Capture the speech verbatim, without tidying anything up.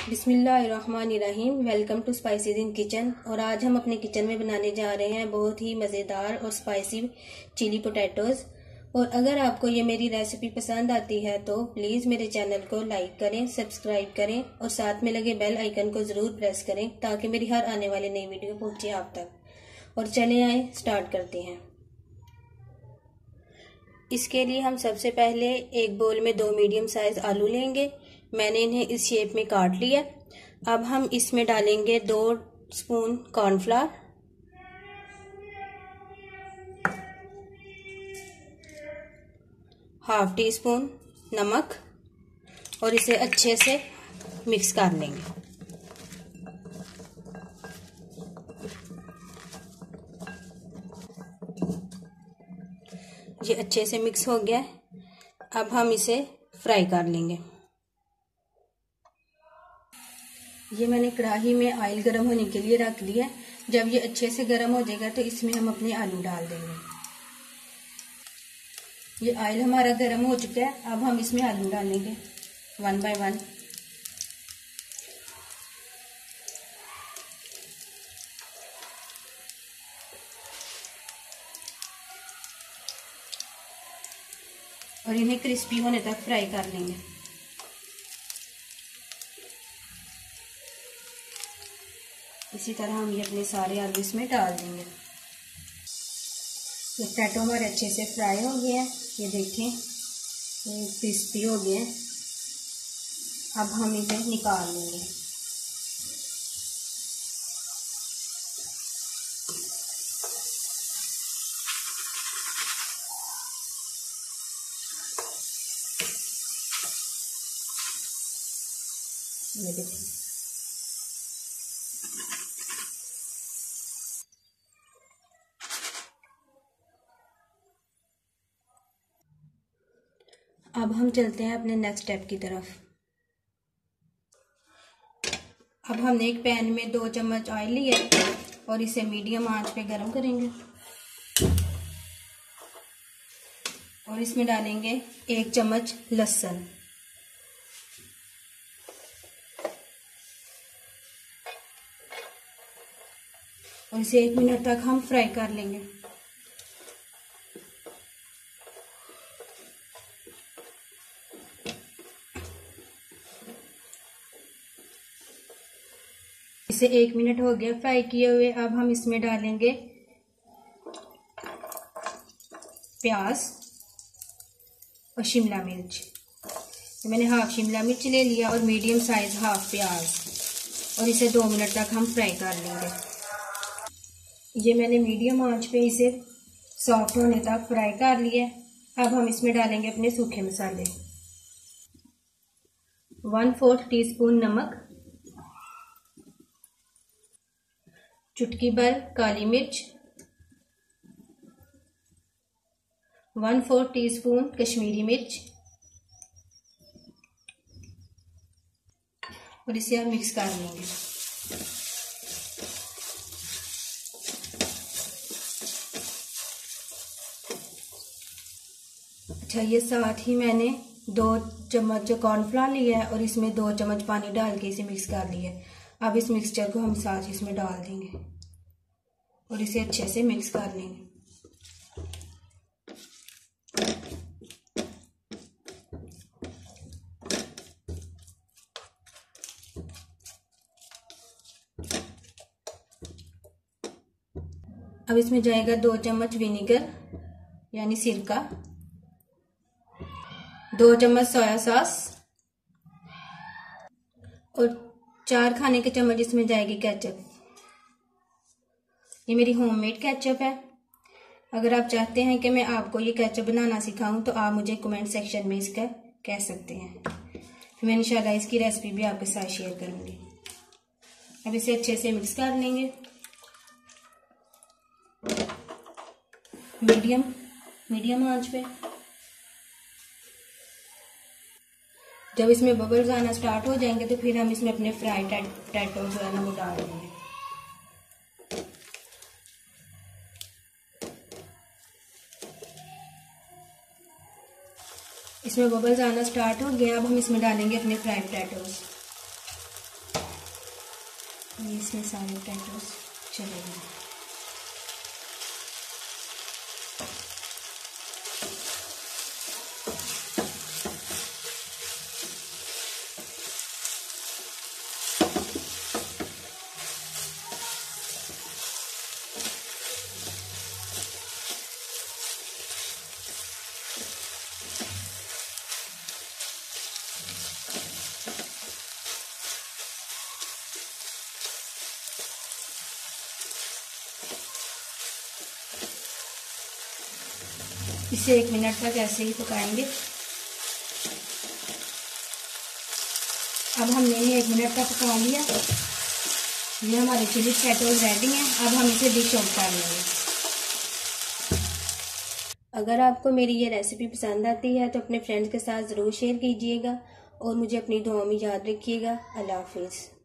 बिस्मिल्लाहिर्रहमानिर्रहीम। Welcome to spices in kitchen. और आज हम अपने किचन में बनाने जा रहे हैं बहुत ही मज़ेदार और स्पाइसी चिली पोटैटोज़। और अगर आपको ये मेरी रेसिपी पसंद आती है तो प्लीज़ मेरे चैनल को लाइक करें, सब्सक्राइब करें और साथ में लगे बेल आइकन को ज़रूर प्रेस करें ताकि मेरी हर आने वाली नई वीडियो पहुंचे आप तक। और चले आए स्टार्ट करते हैं। इसके लिए हम सबसे पहले एक बोल में दो मीडियम साइज आलू लेंगे। मैंने इन्हें इस शेप में काट लिया। अब हम इसमें डालेंगे दो spoon cornflour, half tea spoon नमक और इसे अच्छे से मिक्स कर लेंगे। ये अच्छे से मिक्स हो गया है। अब हम इसे फ्राई कर लेंगे। ये मैंने कढ़ाई में ऑयल गर्म होने के लिए रख दिया। जब ये अच्छे से गर्म हो जाएगा तो इसमें हम अपने आलू डाल देंगे। ये ऑयल हमारा गर्म हो चुका है। अब हम इसमें आलू डालेंगे वन बाय वन। और इन्हें क्रिस्पी होने तक फ्राई कर लेंगे। इसी तरह हम ये अपने सारे आलू इसमें डाल देंगे। ये पोटैटो हमारे अच्छे से फ्राई हो गए हैं। ये देखें, ये क्रिस्पी हो गए हैं। अब हम इसे निकाल लेंगे। ये देखें, अब हम चलते हैं अपने नेक्स्ट स्टेप की तरफ। अब हमने एक पैन में दो चम्मच ऑयल लिया और इसे मीडियम आंच पे गरम करेंगे। और इसमें डालेंगे एक चम्मच लहसुन और इसे एक मिनट तक हम फ्राई कर लेंगे। इसे एक मिनट हो गया फ्राई किए हुए। अब हम इसमें डालेंगे प्याज और शिमला मिर्च। तो मैंने हाफ शिमला मिर्च ले लिया और मीडियम साइज हाफ प्याज, और इसे दो मिनट तक हम फ्राई कर लेंगे। ये मैंने मीडियम आंच पे इसे सॉफ्ट होने तक फ्राई कर लिया। अब हम इसमें डालेंगे अपने सूखे मसाले। वन फोर्थ टी स्पून नमक, चुटकी भर काली मिर्च, one fourth tea spoon Kashmiri मिर्च, और इसे हम मिक्स कर लेंगे। अच्छा, ये साथ ही मैंने दो चम्मच कॉर्नफ्लावर लिया है और इसमें दो चम्मच पानी डाल के इसे मिक्स कर लिया है। अब इस मिक्सचर को हम साथ इसमें डाल देंगे और इसे अच्छे से मिक्स कर लेंगे। अब इसमें जाएगा दो चम्मच विनेगर यानी सिरका, दो चम्मच सोया सॉस और चार खाने के चम्मच इसमें जाएगी केचप। ये मेरी होममेड केचप है। अगर आप चाहते हैं कि मैं आपको ये केचप बनाना सिखाऊं तो आप मुझे कमेंट सेक्शन में इसका कह सकते हैं। फिर मैं इंशाल्लाह इसकी रेसिपी भी आपके साथ शेयर करूंगी। अब इसे अच्छे से मिक्स कर लेंगे मीडियम मीडियम आंच पे। जब इसमें बबल्स आना स्टार्ट हो जाएंगे तो फिर हम इसमें अपने फ्राइड पोटैटो जो है ना वो डाल देंगे। इसमें बबल्स आना स्टार्ट हो गया। अब हम इसमें डालेंगे अपने फ्राइड पोटैटोज। ये इसमें सारे पोटैटोस चले गए। इसे एक मिनट तक ऐसे ही पकाएंगे। अब हमने ये एक मिनट तक पका लिया। ये हमारे चिली पोटैटोज रेडी हैं। अब हम इसे डिश आउट कर लेंगे। अगर आपको मेरी ये रेसिपी पसंद आती है तो अपने फ्रेंड्स के साथ ज़रूर शेयर कीजिएगा और मुझे अपनी दुआ में याद रखिएगा। अल्लाह हाफिज़।